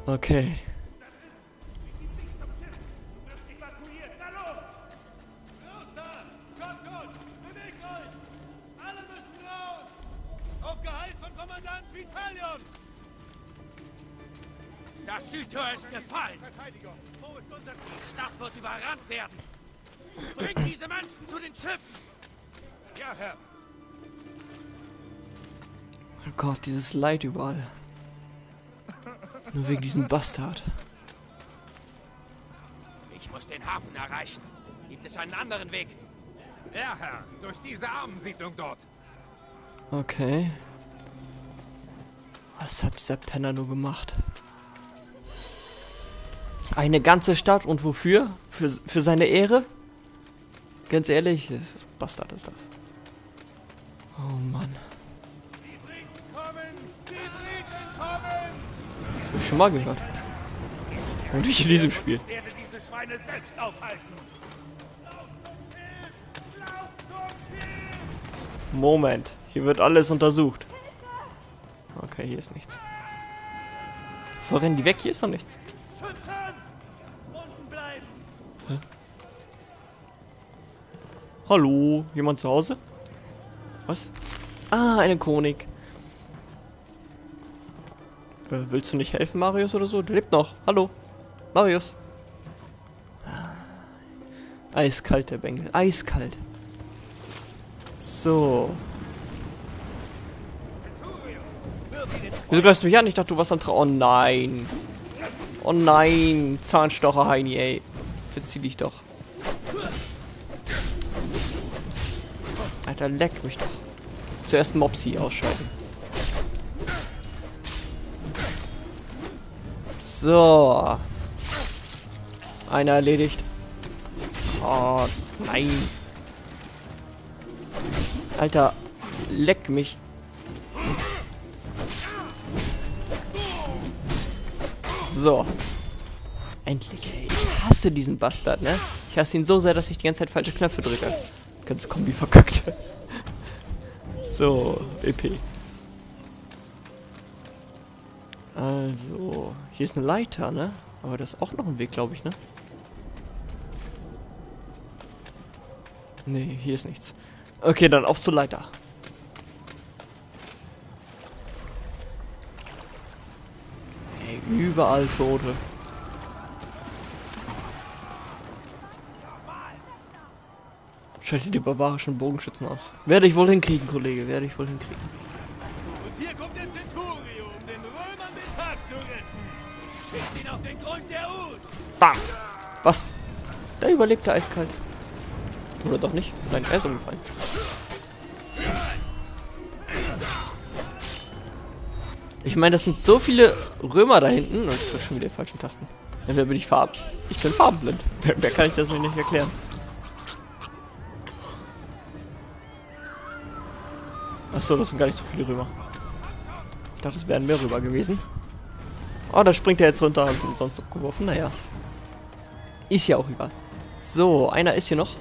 Okay. Das Südtor ist gefallen. Wo ist unser Ziel? Die Stadt wird überrannt werden. Bringt diese Menschen zu den Schiffen. Ja, Herr. Oh Gott, dieses Leid überall. Nur wegen diesem Bastard. Ich muss den Hafen erreichen. Gibt es einen anderen Weg? Ja, Herr. Durch diese Armensiedlung dort. Okay. Was hat dieser Penner nur gemacht? Eine ganze Stadt und wofür? Für seine Ehre? Ganz ehrlich, Bastard ist das. Oh Mann. Die Briten kommen! Die Briten kommen! Das habe ich schon mal gehört. Und nicht in diesem Spiel. Ich werde diese Schweine selbst aufhalten. Moment, hier wird alles untersucht. Okay, hier ist nichts. Wo rennen die weg? Hier ist noch nichts. Schützen! Unten bleiben! Hallo, jemand zu Hause? Was? Ah, eine Chronik. Willst du nicht helfen, Marius, oder so? Der lebt noch. Hallo, Marius. Eiskalt, der Bengel. Eiskalt. So. Wieso greifst du mich an? Ich dachte, du warst am Oh nein. Oh nein. Zahnstocher, Heini, ey. Verzieh dich doch. Alter, leck mich doch. Zuerst Mopsi ausschalten. So. Einer erledigt. Oh, nein. Alter, leck mich. So. Endlich, ey. Ich hasse diesen Bastard, ne? Ich hasse ihn so sehr, dass ich die ganze Zeit falsche Knöpfe drücke. Ganze Kombi verkackt. So, EP. Also, hier ist eine Leiter, ne? Aber das ist auch noch ein Weg, glaube ich, ne? Nee, hier ist nichts. Okay, dann auf zur Leiter. Ey, überall Tote. Schalte die barbarischen Bogenschützen aus. Werde ich wohl hinkriegen, Kollege. Werde ich wohl hinkriegen. Und hier kommt der Centurio, um den Römern den Tag zu retten. Schickt ihn auf den Grund der Us. Bam! Was? Da überlebt er eiskalt. Oder doch nicht? Nein, er ist umgefallen. Ich meine, das sind so viele Römer da hinten. Und ich drücke schon wieder die falschen Tasten. Entweder bin ich Ich bin farbenblind. Wer kann ich das mir nicht erklären? Achso, das sind gar nicht so viele Römer. Ich dachte, es wären mehr Römer gewesen. Oh, da springt er jetzt runter. Hab ich ihn sonst noch geworfen. Naja. Ist ja auch egal. So, einer ist hier noch.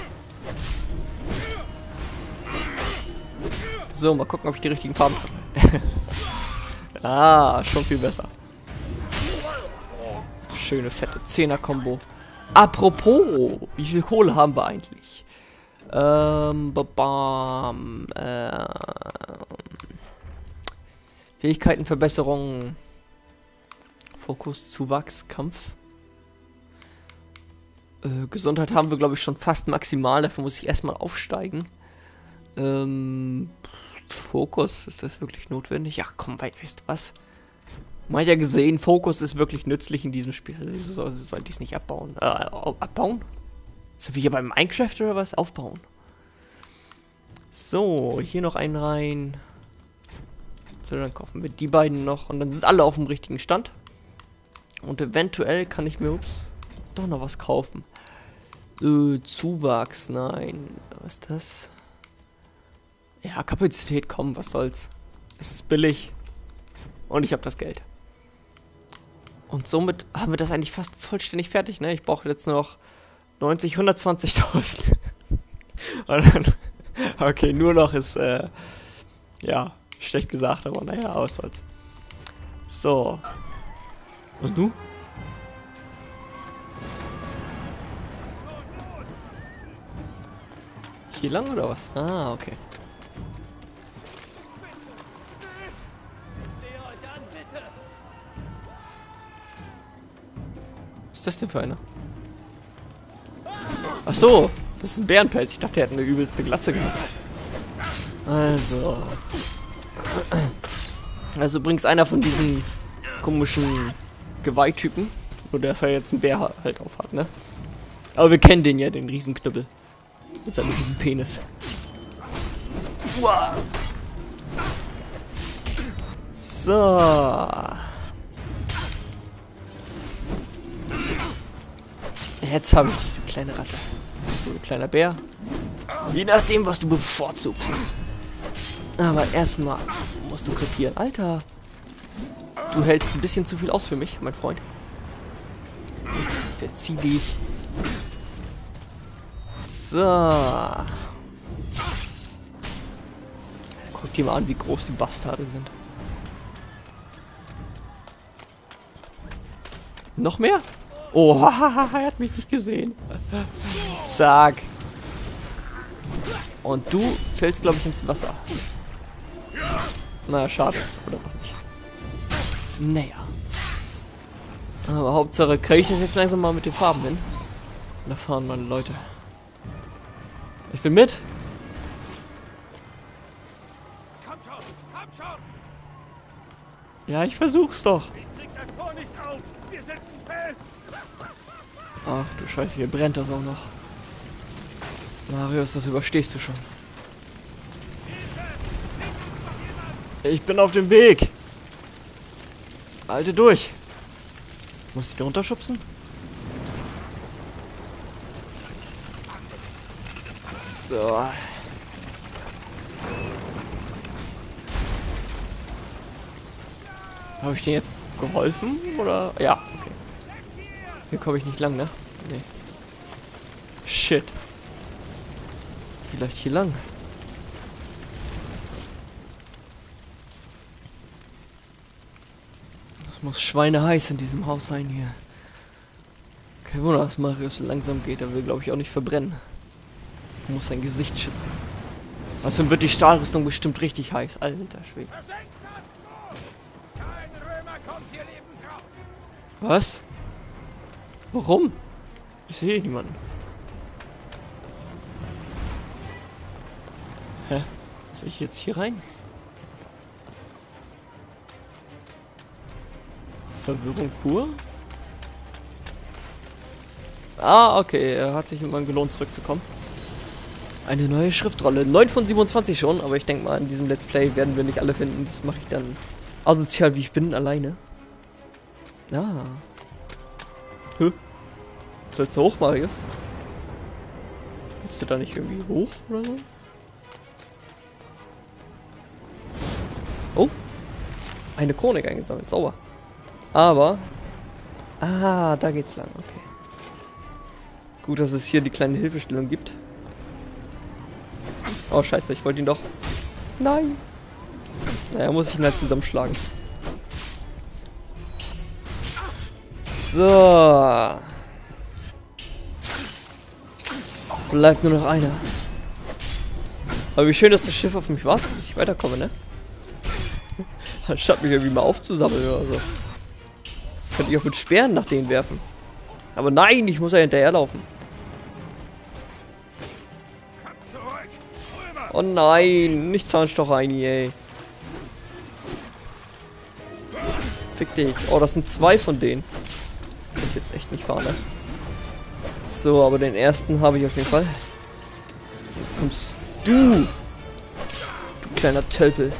So, mal gucken, ob ich die richtigen Farben treffe. Ah, schon viel besser. Schöne, fette 10er-Kombo. Apropos, wie viel Kohle haben wir eigentlich? Fähigkeitenverbesserung. Fokus, Zuwachs, Kampf. Gesundheit haben wir, glaube ich, schon fast maximal. Dafür muss ich erstmal aufsteigen. Fokus, ist das wirklich notwendig? Ach komm, weißt du was? Man hat ja gesehen, Fokus ist wirklich nützlich in diesem Spiel. Also soll ich es nicht abbauen? Abbauen? Ist das wie hier beim Minecraft oder was? Aufbauen. So, hier noch einen rein. So, dann kaufen wir die beiden noch. Und dann sind alle auf dem richtigen Stand. Und eventuell kann ich mir, doch noch was kaufen. Zuwachs, nein. Was ist das? Ja, Kapazität, komm, was soll's. Es ist billig. Und ich habe das Geld. Und somit haben wir das eigentlich fast vollständig fertig, ne? Ich brauche jetzt nur noch 90, 120.000. Okay, nur noch ist, ja, schlecht gesagt, aber naja, was soll's. So. Und du? Hier lang oder was? Ah, okay. Was ist das denn für einer? Ach so, das ist ein Bärenpelz. Ich dachte, er hätte eine übelste Glatze gehabt. Also übrigens einer von diesen komischen Geweihtypen. Nur dass er jetzt einen Bär halt auf hat, ne? Aber wir kennen den ja, den Riesenknüppel. Mit seinem riesen Penis. Wow. So. Jetzt habe ich dich, du kleine Ratte. Du kleiner Bär. Je nachdem, was du bevorzugst. Aber erstmal musst du krepieren. Alter. Du hältst ein bisschen zu viel aus für mich, mein Freund. Verzieh dich. So. Guck dir mal an, wie groß die Bastarde sind. Noch mehr? Oh, er hat mich nicht gesehen. Zack. Und du fällst, glaube ich, ins Wasser. Na, schade. Oder noch nicht. Naja. Aber Hauptsache, kriege ich das jetzt langsam mal mit den Farben hin. Da fahren meine Leute. Ich will mit. Komm schon! Ja, ich versuch's doch. Ich krieg das Tor nicht auf! Wir sitzen fest! Ach du Scheiße, hier brennt das auch noch. Marius, das überstehst du schon. Ich bin auf dem Weg. Halte durch. Muss ich da runterschubsen? So. Habe ich dir jetzt geholfen? Oder? Ja, okay. Hier komme ich nicht lang, ne? Nee. Shit. Vielleicht hier lang. Das muss schweineheiß in diesem Haus sein hier. Kein Wunder, dass Marius so langsam geht. Er will, glaube ich, auch nicht verbrennen. Er muss sein Gesicht schützen. Außerdem wird die Stahlrüstung bestimmt richtig heiß. Alter Schwede. Kein Römer kommt hier lebend raus! Was? Warum? Ich sehe hier niemanden. Hä? Soll ich jetzt hier rein? Verwirrung pur? Ah, okay. Er hat sich immer gelohnt, zurückzukommen. Eine neue Schriftrolle. 9 von 27 schon, aber ich denke mal, in diesem Let's Play werden wir nicht alle finden. Das mache ich dann asozial, wie ich bin, alleine. Ah. Hä? Sollst du hoch, Marius? Willst du da nicht irgendwie hoch oder so? Oh. Eine Chronik eingesammelt. Sauber. Aber... Ah, da geht's lang. Okay. Gut, dass es hier die kleine Hilfestellung gibt. Oh, scheiße. Ich wollte ihn doch... Nein. Naja, muss ich ihn halt zusammenschlagen. So. Bleibt nur noch einer. Aber wie schön, dass das Schiff auf mich wartet, bis ich weiterkomme, ne? Anstatt mich irgendwie mal aufzusammeln oder so. Könnte ich auch mit Speeren nach denen werfen. Aber nein, ich muss ja hinterherlaufen. Komm zurück! Römer! Oh nein, nicht Zahnstocheini, ey. Fick dich. Oh, das sind 2 von denen. Das ist jetzt echt nicht wahr, ne? So, aber den ersten habe ich auf jeden Fall. Jetzt kommst du. Du kleiner Tölpel.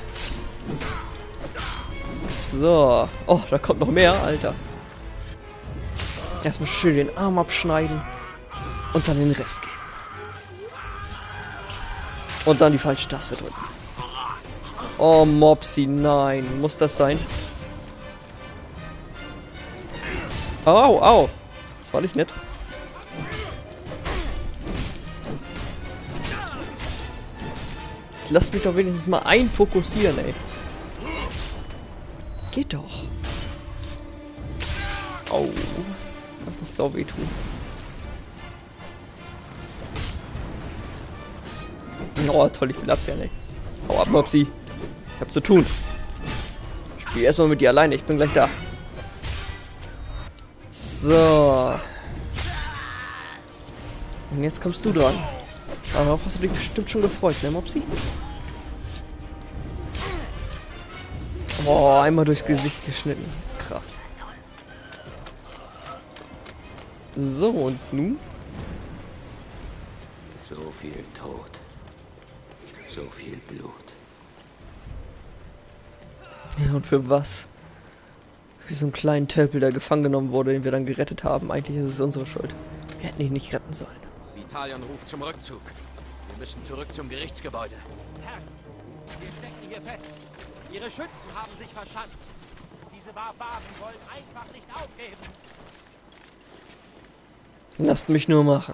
So. Oh, da kommt noch mehr, Alter. Erstmal schön den Arm abschneiden. Und dann den Rest geben. Und dann die falsche Taste drücken. Oh, Mopsi, nein. Muss das sein? Au, au. Das war nicht nett. Jetzt lasst mich doch wenigstens mal einfokussieren, ey. Geht doch. Au. Das muss sau weh tun. Oh, toll, ich will abwehren, ey. Hau ab, Mopsi. Ich hab zu tun. Ich spiele erstmal mit dir alleine, ich bin gleich da. So. Und jetzt kommst du dran. Darauf hast du dich bestimmt schon gefreut, ne, Mopsi? Boah, einmal durchs Gesicht geschnitten. Krass. So, und nun? So viel Tod. So viel Blut. Ja, und für was? Für so einen kleinen Tölpel, der gefangen genommen wurde, den wir dann gerettet haben. Eigentlich ist es unsere Schuld. Wir hätten ihn nicht retten sollen. Vitalion ruft zum Rückzug. Wir müssen zurück zum Gerichtsgebäude. Herr, wir stecken hier fest. Ihre Schützen haben sich verschanzt. Diese Barbaren wollen einfach nicht aufgeben. Lasst mich nur machen.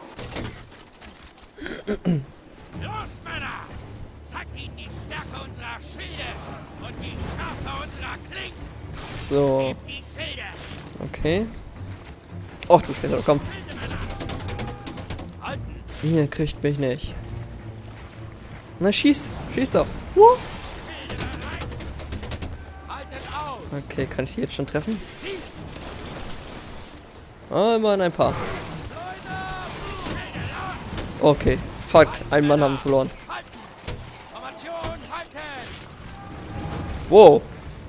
Los, Männer! Zeigt ihnen die Stärke unserer Schilde und die Schärfe unserer Klingen. So, Gebt die Schilde! okay. Och, du Schilder, kommt's. Halten! Ihr kriegt mich nicht. Na, schießt. Schießt doch. Schilde bereit! Haltet aus! Okay, kann ich die jetzt schon treffen? Ah, immerhin ein paar. Okay, fuck. Einen Mann haben wir verloren. Halten! Formation halten! Wow.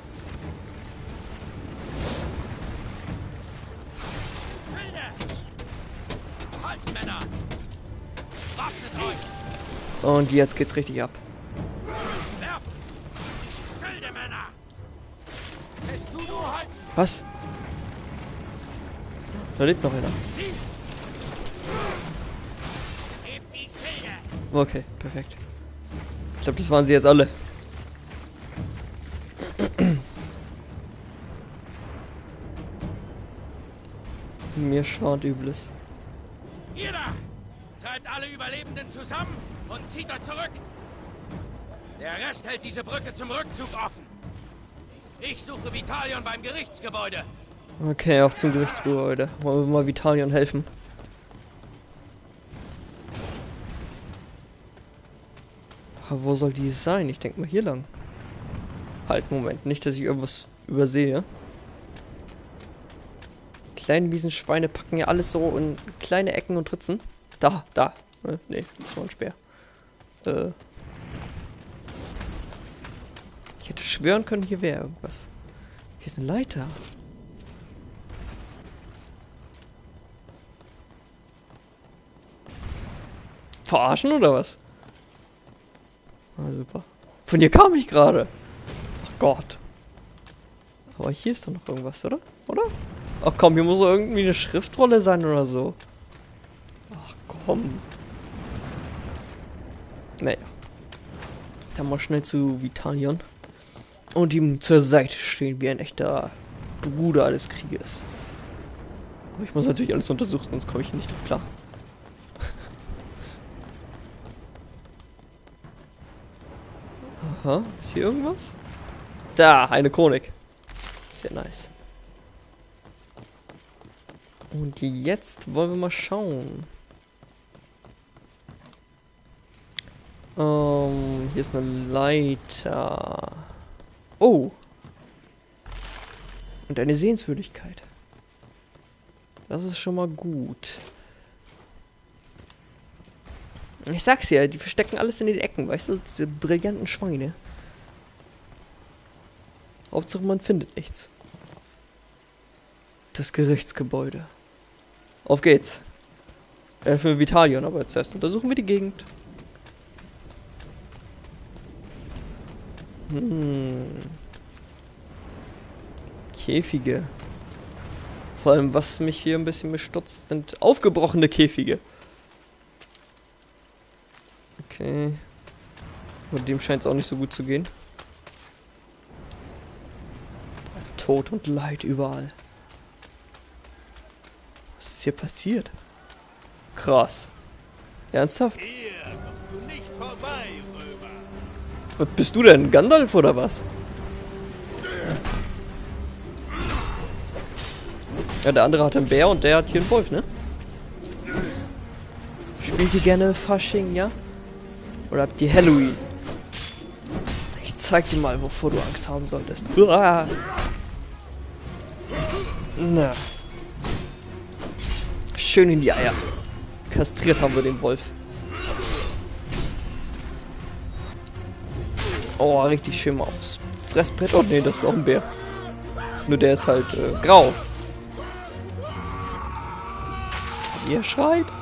Schilde! Halten, Männer! Waffnet euch! Und jetzt geht's richtig ab. Werfen! Schilde, Männer! Lässt du nur halten! Was? Da lebt noch einer. Gebt die Schilde! Okay, perfekt. Ich glaube, das waren sie jetzt alle. Mir schwant Übles. Ihr da! Treibt alle Überlebenden zusammen und zieht euch zurück! Der Rest hält diese Brücke zum Rückzug offen. Ich suche Vitalion beim Gerichtsgebäude. Okay, auf zum Gerichtsgebäude. Wollen wir mal Vitalion helfen? Aber wo soll die sein? Ich denke mal hier lang. Halt, Moment. Nicht, dass ich irgendwas übersehe. Die kleinen miesen Schweine packen ja alles so in kleine Ecken und Ritzen. Da. Nee, das war ein Speer. Ich hätte schwören können, hier wäre irgendwas. Hier ist eine Leiter. Verarschen oder was? Ah, super. Von hier kam ich gerade. Ach Gott. Aber hier ist doch noch irgendwas, oder? Oder? Ach komm, hier muss doch irgendwie eine Schriftrolle sein oder so. Ach komm. Naja. Dann mal schnell zu Vitalion. Und ihm zur Seite stehen, wie ein echter Bruder des Krieges. Aber ich muss natürlich alles untersuchen, sonst komme ich nicht drauf klar. Aha, ist hier irgendwas? Da, eine Chronik. Sehr nice. Und jetzt wollen wir mal schauen. Hier ist eine Leiter. Oh. Und eine Sehenswürdigkeit. Das ist schon mal gut. Ich sag's ja, die verstecken alles in den Ecken, weißt du? Diese brillanten Schweine. Hauptsache man findet nichts. Das Gerichtsgebäude. Auf geht's. Für Vitalion, aber zuerst untersuchen wir die Gegend. Käfige. Vor allem, was mich hier ein bisschen bestutzt, sind aufgebrochene Käfige. Okay. Und dem scheint es auch nicht so gut zu gehen. Tod und Leid überall. Was ist hier passiert? Krass. Ernsthaft? Hier kommst du nicht vorbei, Römer. Was bist du denn? Gandalf oder was? Ja, der andere hat einen Bär und der hat hier einen Wolf, ne? Spielt ihr gerne Fasching, ja? Oder habt ihr Halloween? Ich zeig dir mal, wovor du Angst haben solltest. Uah. Na. Schön in die Eier. Kastriert haben wir den Wolf. Oh, richtig schön mal aufs Fressbrett. Oh ne, das ist auch ein Bär. Nur der ist halt grau. Wie er schreit.